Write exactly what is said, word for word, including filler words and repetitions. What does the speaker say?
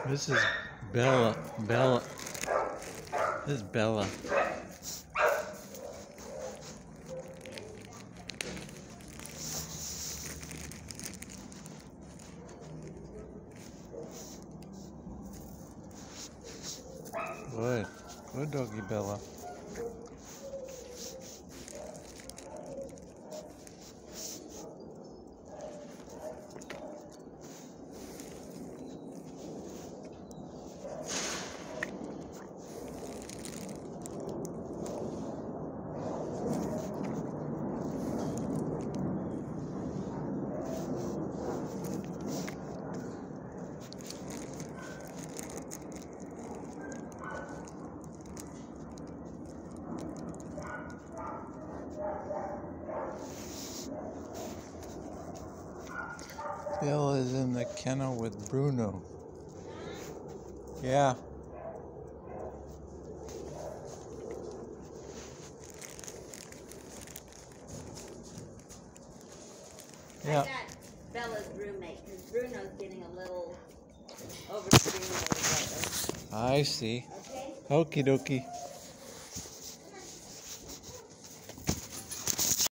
This is Bella. Bella. This is Bella. Good. Good doggy, Bella. Bella is in the kennel with Bruno. Yeah. Yeah. I got Bella's roommate because Bruno's getting a little overstimulated lately. I see. Okay? Okie dokie.